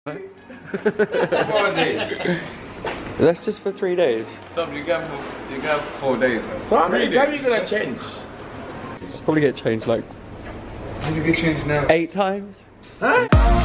4 days. That's just for 3 days. So you got 4 days. So how many times are you gonna change? Probably get changed like How do you get changed now? 8 times. Huh?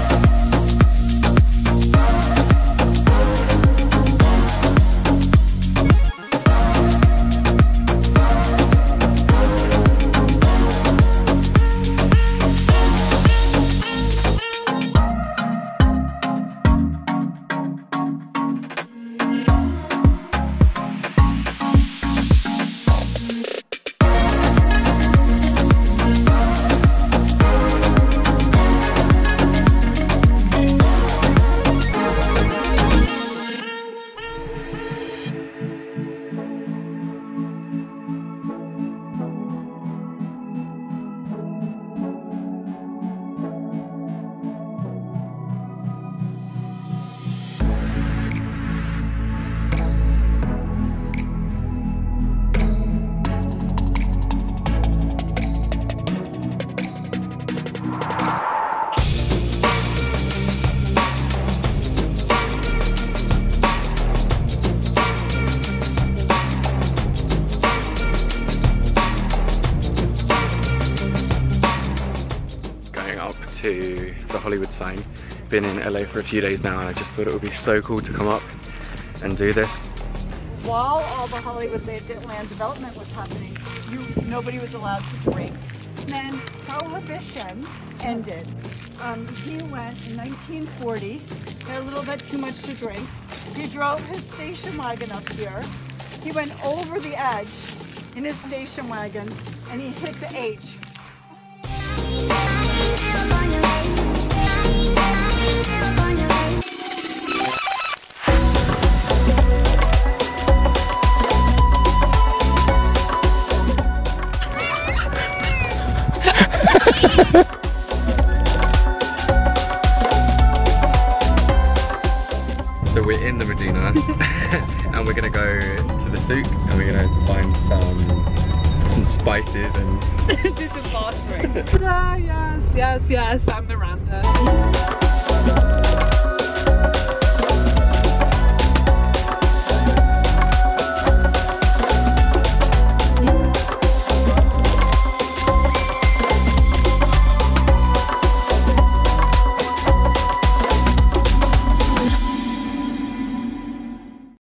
To the Hollywood sign. Been in LA for a few days now and I just thought it would be so cool to come up and do this. While all the Hollywood land development was happening, nobody was allowed to drink. Then Prohibition ended. He went in 1940, had a little bit too much to drink. He drove his station wagon up here. He went over the edge in his station wagon and he hit the H. So we're in the Medina and we're gonna go to the souk and we're gonna find some spices and This is fostering. Yes, I'm Miranda.